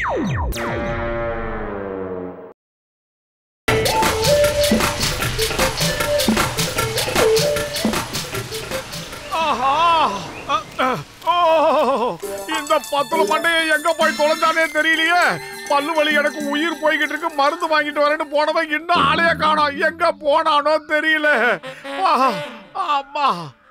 இந்த பத்துல மண்டையை எங்க போய் தொலைஞ்சானே தெரியலையே. பல்லு வலி எனக்கு உயிர் போய்கிட்டு இருக்கு. மருந்து வாங்கிட்டு வரேன்னு போனவன் இன்னும் ஆளைய காணோம். எங்க போனானோ தெரியல. அம்மா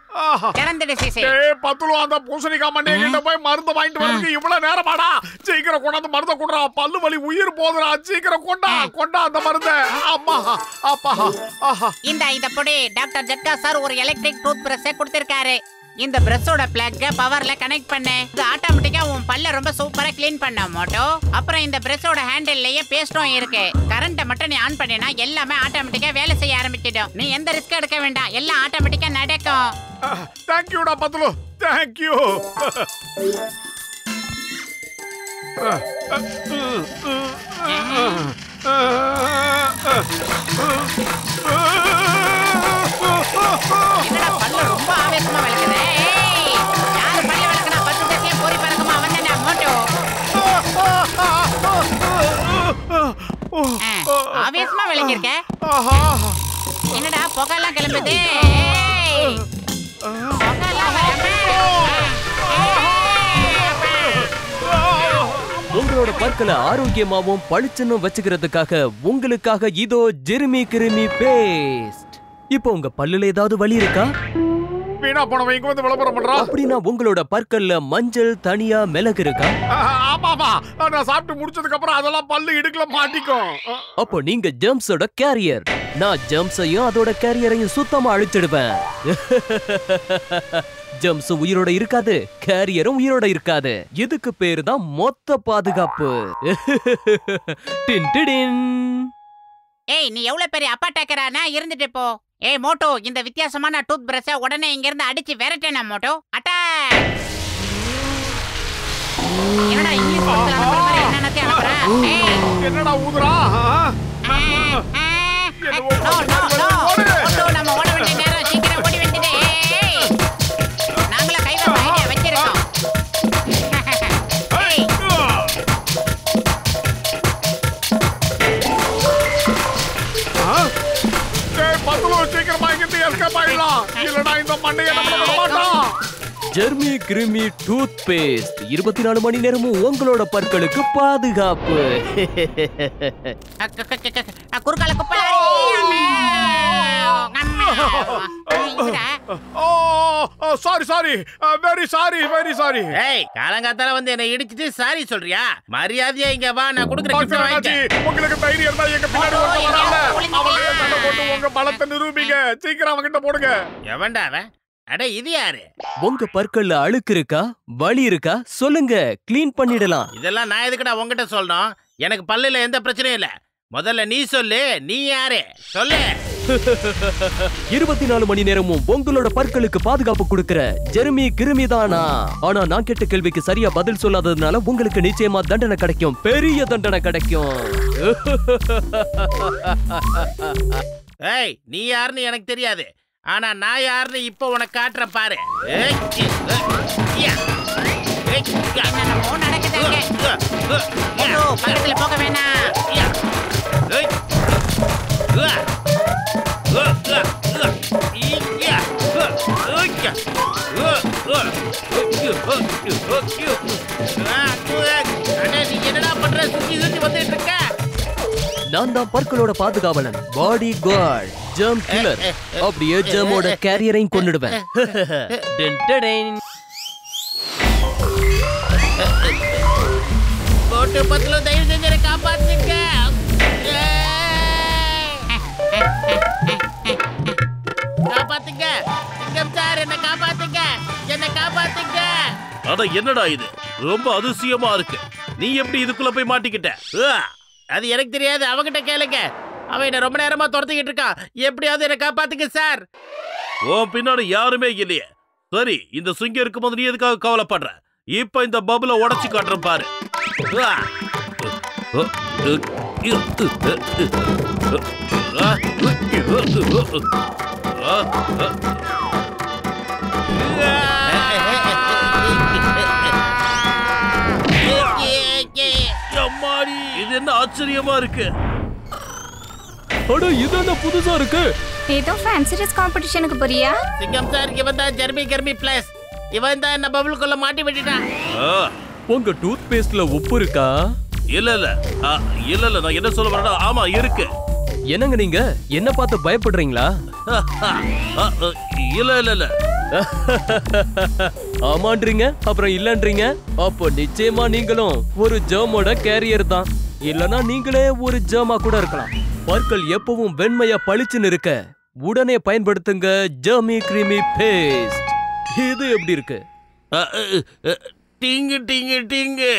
அந்த பூசணிக்கா மண்டைய கிட்ட போய் மருந்து வாங்கிட்டு வரதுக்கு இவ்வளவு நேரமாடா? சீக்கிரம் கொண்டாந்து மருந்த கொண்டா. பல்லு வலி உயிர் போதுடா. சீக்கிரம் கொண்டா அந்த மருந்த. அம்மா அப்பா. இந்த பொடி டாக்டர் ஜட்கா சார் ஒரு எலக்ட்ரிக் டூத் பிரஷ் கொடுத்திருக்காரு. இந்த பிரஷோட பிளக்க பவர்ல கனெக்ட் பண்ணு. இது ஆட்டோமேட்டிக்கா உன் பல்ல ரொம்ப சூப்பரா க்ளீன் பண்ண மோட்டோ. அப்புறம் இந்த பிரஷோட ஹேண்டில்லயே பேஸ்டும் இருக்கு. கரண்ட மட்டும் நீ ஆன் பண்ணினா எல்லாமே ஆட்டோமேட்டிக்கா வேலை செய்ய ஆரம்பிச்சிடும். நீ எந்த ரிஸ்க் எடுக்க வேண்டாம். எல்லாம் ஆட்டோமேட்டிக்கா நடக்கும். தேங்க் யூடா பத்லு. Thank you. என்னடா பல்ல ரொம்ப ஆவேசமா வலிக்குது. யாரு பல்ல வலிக்கனா 10 செகண்ட்ல போரி பறக்குமா அவனே மோட்டோ. ஆவேசமா வலிக்கிருக்க. என்னடா புகைலாம் கிளம்புது. உங்களோட பற்களை ஆரோக்கியமாவும் பளிச்சுன்னு வச்சுக்கிறதுக்காக உங்களுக்காக இதோ ஜெர்மி கிருமி பேஸ்ட். இப்போ உங்க பல்லுல ஏதாவது வலி இருக்கா? வீணா போனவன் இங்க வந்து விளம்பரம் பண்றான். அப்படின்னா உங்களோட பற்கள்ல மஞ்சள் தனியா மிளகு இருக்கா? ஆமாமா, நான் சாப்பிட்டு முடிச்சதுக்கு அப்புறம் அதெல்லாம் பல்லு இடுக்குல மாட்டிக்கும். அப்போ நீங்க ஜெர்ம்ஸோட கேரியர். நான் ஜெர்ம்ஸையும் அதோட கேரியரையும் சுத்தமா அழிச்சிடுவேன். ஜெர்ம்ஸ் உயிரோட இருக்காது, கேரியரும் உயிரோட இருக்காது. இதுக்கு பேரு தான் மொத்த பாதுகாப்பு. ஏய், நீ எவ்வளவு பெரிய அப்பா டேக்கரானா இருந்துட்டு போ. ஏய் மோட்டோ, இந்த வித்தியாசமான டூத் பிரஷை உடனே இங்க இருந்து அடிச்சு விரட்டேனா மோட்டோ. அட்டாக். என்னடா இங்கிலீஷ் படத்துல அனுப்புற மாதிரி என்னன்னே அனுப்புற? ஏய் என்னடா ஊதுறா? நோ மோட்டோ, நம்ம ஓட வேண்டிய நேரம். சீக்கிரம் ஓடி வந்துடு. ஏய் நாங்கள கையில ஐடியா வச்சிருக்கோம். ஜெர்மி கிருமி டூத் பேஸ்ட் 24 மணி நேரமும் உங்களோட பற்களுக்கு பாதுகாப்பு. குறுக்கால குப்பை. Sorry very sorry. ஏய், காலங்காத்தால வந்து என்ன இடிச்சிட்டு சாரி சொல்றியா? மரியாதையா இங்க வா, நான் குடுக்குற கிஃப்ட் வாங்கிக்க. உங்களுக்கு தைரியம் இருந்தா எங்க பின்னாடி வராங்க. அவங்க சண்டை போட்டு உங்க பலத்தை நிரூபிங்க. சீக்கிரம் அவங்க கிட்ட போடுங்க. எவன்டா அவன்? அட இது யாரு? உங்க பற்கள்ல அழுக்கு இருக்கா, வலி இருக்கா? சொல்லுங்க, க்ளீன் பண்ணிடலாம். இதெல்லாம் நான் எதுக்குடா உங்ககிட்ட சொல்லணும்? எனக்கு பல்லுல எந்த பிரச்சனையும் இல்ல. முதல்ல நீ சொல்லு, நீ யாரு? சொல்லு. 24 மணி நேரமும் உங்களோட பற்களுக்கு பாதுகாப்பு கொடுக்கிற ஜெர்மி கிருமி தானா? ஆனா நான் கேட்ட கேள்விக்கு சரியா பதில் சொல்லாததுனால உங்களுக்கு நிச்சயமா தண்டனை கிடைக்கும். பெரிய தண்டனை கிடைக்கும். ஏய், நீ யாருன்னு எனக்கு தெரியாது. ஆனா நான் யாருன்னு இப்ப உனக்கு காட்டுற பாரு. என்னமோ நடக்குதுங்க. மோட்டோ, பக்கத்துல போக வேணாம். என்னடா பண்ற? சுத்தி சுத்தி வந்துட்டு இருக்க. நான் தான் பற்களோட பாதுகாவலன், பாடி கார்டு, ஜெர்ம் கில்லர். அப்படியே ஜெர்மோட கேரியரையும் கொன்னுடுவேன். போட்டு பத்துல தயவு செஞ்சு காப்பாத்துங்க. காப்பாத்துங்க சார், என்ன காப்பாத்துங்க, என்ன காப்பாத்துங்க. அட என்னடா இது? ரொம்ப அதிசயமா இருக்கு. நீ எப்படி இதுக்குள்ள போய் மாட்டிக்கிட்ட? அது எனக்கு தெரியாது, அவங்கிட்ட கேளுங்க. அவன் என்ன ரொம்ப நேரமா துரத்திக்கிட்டு இருக்கான். எப்படியாவது என்ன காப்பாத்துங்க சார். ஓ பின்னாடி யாருமே இல்லையே. சரி, இந்த சிங்கம் இருக்கும்போது நீ எதுக்காக கவலைப்படுற? இப்ப இந்த பபுல உடைச்சு காட்டுறேன் பாரு. என்ன ஆச்சரியமா இருக்கு. அட இது என்ன புதுசா இருக்கு? ஏதோ ஃபேன்சி ட்ரெஸ் காம்படிஷனுக்கு போறியா? சிங்கம் சார், இவன் தான் ஜெர்மி கர்மி பிளஸ். இவன் தான் என்ன பபுளுக்குள்ள மாட்டி விட்டுட்டான். உங்க டூத் பேஸ்ட்ல உப்பு இருக்கா? இல்ல இல்ல இல்ல இல்ல, நான் என்ன சொல்ல வரேன்னா, ஆமா இருக்கு. என்னங்க நீங்க என்ன பார்த்து பயப்படுறீங்களா? இல்ல இல்ல இல்ல. ஆமான்றீங்க அப்புறம் இல்லன்றீங்க. அப்போ நிச்சயமா நீங்களும் ஒரு ஜெர்மோட கேரியர் தான். இல்லனா நீங்களே ஒரு ஜெர்மா கூட இருக்கலாம். பற்கள் எப்பவும் வெண்மையா பளிச்சுன்னு இருக்க உடனே பயன்படுத்துங்க ஜெர்மி கிரீமி பேஸ்ட். இது எப்படி இருக்கு? டிங்கு டிங்கு டிங்கு.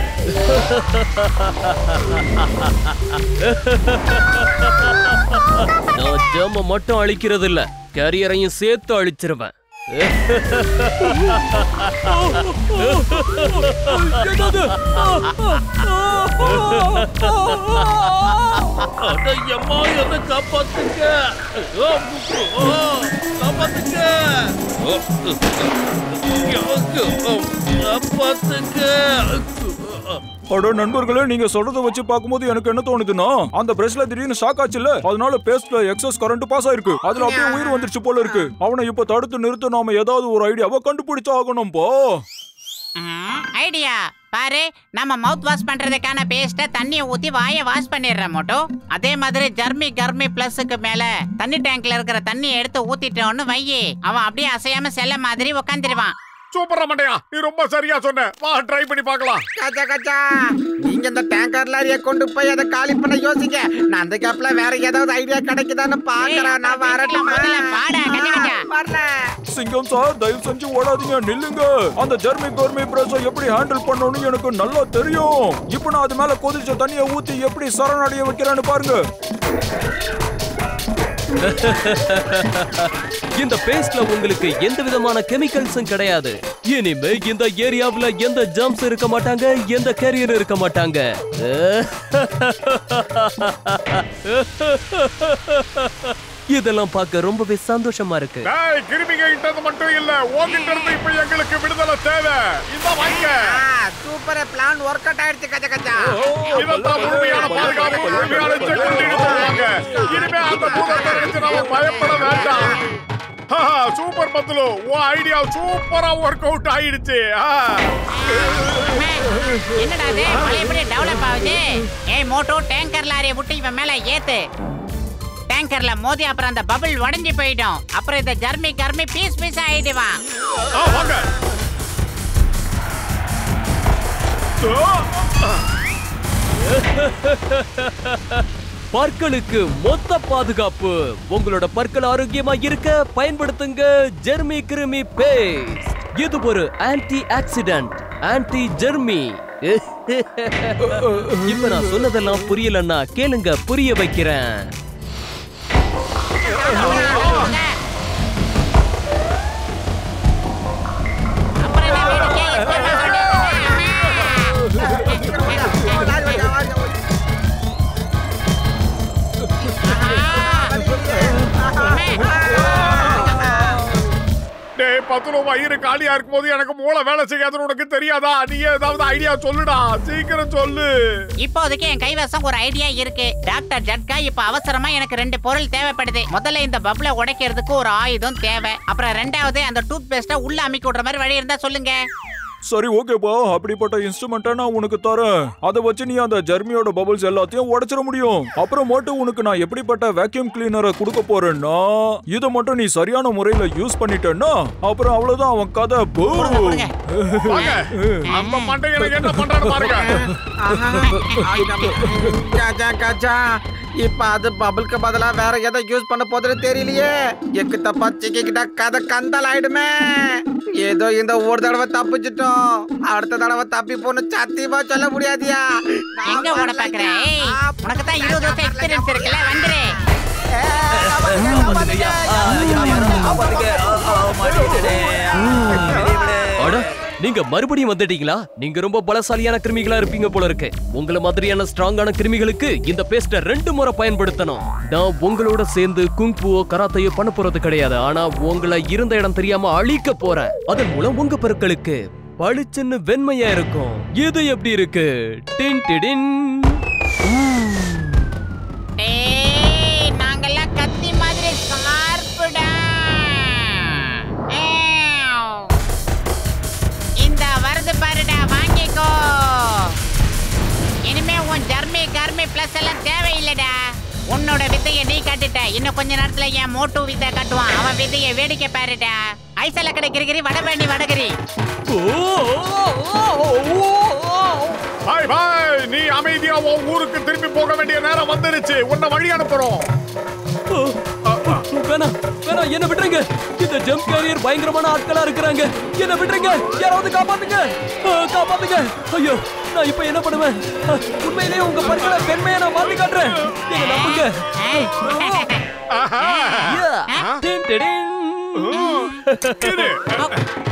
நான் ஜெர்ம மட்டும் அழிக்கிறது இல்ல, கேரியரையும் சேர்த்து அழிச்சிருவேன். அம்மா என்ன காப்பாத்துங்க, காப்பாத்துங்க, காப்பாத்துங்க. அட நண்பர்களே, நீங்க சொல்றத வச்சு பாக்கும்போது எனக்கு என்ன தோணுதுன்னா, அந்த பிரஷ்ல திடீர்னு ஷாக் ஆச்சுல, அதனால பேஸ்ட்ல எக்ஸஸ் கரண்ட் பாஸ் ஆயிருக்கு. அதுல அப்படியே உயிர் வந்துருச்சு போல இருக்கு. அவனை இப்ப தடுத்து நிறுத்த நாம ஏதாவது ஒரு ஐடியாவை கண்டுபிடிச்சு ஆகணும்பா. ஐடியா பாரு, நம்ம மவுத் வாஷ் பண்றதுக்கான பேஸ்ட தண்ணியை ஊத்தி வாயை வாஷ் பண்ணிடுறோம் மோட்டோ. அதே மாதிரி ஜெர்மி கர்மி பிளஸ்க்கு மேல தண்ணி டேங்க்ல இருக்கிற தண்ணியை எடுத்து ஊத்திட்டோன்னு வையி, அவன் அப்படியே அசையாம செல்ல மாதிரி உட்காந்துருவான். சூப்பரா மண்டையா, நீ ரொம்ப சரியா சொன்ன. வா ட்ரை பண்ணி பார்க்கலாம். கச்சா கச்சா, நீங்க இந்த டேங்கர் லாரியை கொண்டு போய் அதை காலி பண்ண யோசிங்க. நான் அந்த கேப்ல வேற ஏதாவது ஐடியா கிடைக்குதான்னு பாக்குறேன். நான் வரட்டுமா? வரல. சிங்கம் சார், தயவு செஞ்சு ஓடாதீங்க, நில்லுங்க. அந்த ஜெர்மி கர்மி பிரஷை எப்படி ஹேண்டில் பண்ணணும்னு எனக்கு நல்லா தெரியும். இப்போ நான் அது மேல கொதிச்ச தண்ணியை ஊத்தி எப்படி சரணடைய வைக்கிறேன்னு பாருங்க. இந்த பேஸ்ட்ல உங்களுக்கு எந்த விதமான கெமிக்கல்ஸும் கிடையாது. இனிமே இந்த ஏரியாவுல எந்த ஜெர்ம்ஸ் இருக்க மாட்டாங்க, எந்த கேரியர் இருக்க மாட்டாங்க. இதெல்லாம் பார்க்க ரொம்பவே சந்தோஷமா இருக்கு. டேய், கிருமிங்க கிட்டது மட்டும் இல்ல, ஓகிட்ட இருந்து இப்ப எங்களுக்கு விடுதலை தேவை. இந்த வாங்க. சூப்பர் பிளான் ஒர்க் அவுட் ஆயிடுச்சு. கச்சா கச்சா, இதெல்லாம் முழுமையான பாதுகாப்பு, முழுமையான செக்யூரிட்டி எடுத்துருவாங்க. இனிமே அந்த பூதத்தை நினைச்சு நாம பயப்பட வேண்டாம். சூப்பர் பத்துலு, உன் ஐடியா சூப்பரா ஒர்க் அவுட் ஆயிடுச்சு. என்னடா இது பழையபடி டெவலப் ஆகுது? ஏய் மோட்டோ, டேங்கர் லாரியை விட்டு இவன் மேல ஏத்து. டேங்கர்ல மோதி அப்புறம் அந்த பபிள் உடைஞ்சு போயிடும். அப்புறம் இந்த ஜெர்மி கர்மி பீஸ் பீஸ் ஆயிடுவான். வாங்க. பற்களுக்கு மொத்த பாதுகாப்பு. உங்களோட பற்கள் ஆரோக்கியமா இருக்க பயன்படுத்துங்க ஜெர்மி கிருமி பேஸ்ட். இது ஒரு ஆன்டி ஆக்சிடென்ட், ஆன்டி ஜெர்மி. இப்ப நான் சொன்னதெல்லாம் புரியலன்னா கேளுங்க, புரிய வைக்கிறேன். டேய் பத்துலு, வயிறு காலியா இருக்கும் போது எனக்கு மூளை வேலை செய்யாதுன்னு உனக்கு தெரியாதா? நீ ஏதாவது ஐடியா சொல்லுடா, சீக்கிரம் சொல்லு. இப்போதைக்கு என் கைவசம் ஒரு ஐடியா இருக்கு. டாக்டர் ஜட்கா, இப்ப அவசரமா எனக்கு 2 பொருள் தேவைப்படுது. முதல்ல இந்த பப்ளை உடைக்கிறதுக்கு ஒரு ஆயுதம் தேவை. அப்புறம் ரெண்டாவது அந்த டூத் பேஸ்ட உள்ள அமுக்கி விடுற மாதிரி வழி இருந்தா சொல்லுங்க. சரி ஓகேப்பா, அப்படிப்பட்ட இன்ஸ்ட்ருமெண்ட்டை நான் உனக்கு தரேன். அதை வச்சு நீ அந்த ஜெர்மியோட பபிள்ஸ் எல்லாத்தையும் உடைச்சிட முடியும். அப்புறம் மட்டும் உனக்கு நான் எப்படிப்பட்ட வேக்யூம் கிளீனரை கொடுக்க போறேன்னா, இதை மட்டும் நீ சரியான முறையில யூஸ் பண்ணிட்டேன்னா அப்புறம் அவ்வளவுதான் அவன் கதை. நம்ம மண்டையில என்ன பண்றான்னு பாருங்க. கச்சா கச்சா, இப்ப அது பபிள்க்கு பதிலா வேற எதை யூஸ் பண்ண போதுன்னு தெரியலையே. எக்கு தப்பா சிக்கிக்கிட்டா கதை கந்தல் ஆயிடுமே. ஏதோ இந்த ஒரு தடவை தப்பிச்சிட்டோம், அடுத்த தடவை தப்பி போன்னு சத்தியமா சொல்ல முடியாதியா. எங்க ஓட பாக்குற? உனக்கு தான் 20 வருஷம் எக்ஸ்பீரியன்ஸ் இருக்குல்ல, வந்துரு. நீங்க மறுபடியும் வந்துட்டீங்களா? நீங்க ரொம்ப பலசாலியான கிருமிகளா இருப்பீங்க போல இருக்கு. உங்களை மாதிரியான ஸ்ட்ராங்கான கிருமிகளுக்கு இந்த பேஸ்ட 2 முறை பயன்படுத்தணும். நான் உங்களோட சேர்ந்து குங்ஃபுவோ கராத்தையோ பண்ண போறது கிடையாது. ஆனா உங்களை இருந்த இடம் தெரியாம அழிக்க போறேன். அதன் மூலம் உங்க பற்களுக்கு பளிச்சுன்னு வெண்மையா இருக்கும். இது எப்படி இருக்கு? டின் டிடின். டேய் நாங்கெல்லாம் கத்தி மாதிரி ஸ்கார்ப்டா. இந்த வருது பாருடா, வாங்கிக்கோ. இனிமே உன் ஜர்மி கர்மி பிளஸ் எல்லாம் தேவையில்லடா. உன்னோட வித்தையை நீ காட்டுட்ட. இன்னும் கொஞ்ச நேரத்துல என் மோட்டு வித்தை காட்டுவான். அவன் வித்தையை வேடிக்கை பாருடா. ஐசல கிடைக்கிறகிரி வடபேணி வடகிரி. பாய் பாய், நீ அமைதியா உன் ஊருக்கு திரும்பி போக வேண்டிய நேரம் வந்துருச்சு. உன்னை வழி அனுப்புறோம். வேணாம் வேணாம், என்ன விட்டுருங்க. இந்த ஜம்ப் கேரியர் பயங்கரமான ஆட்களா இருக்கிறாங்க. என்ன விட்டுருங்க, யாராவது காப்பாத்துங்க, காப்பாத்துங்க. ஐயோ, நான் இப்ப என்ன பண்ணுவேன்? உண்மையிலேயே உங்க பற்களை பெண்மையை நான் மாத்தி காட்டுறேன். என்ன நம்புங்க. ஆஹா. டின் டிடின். இரு.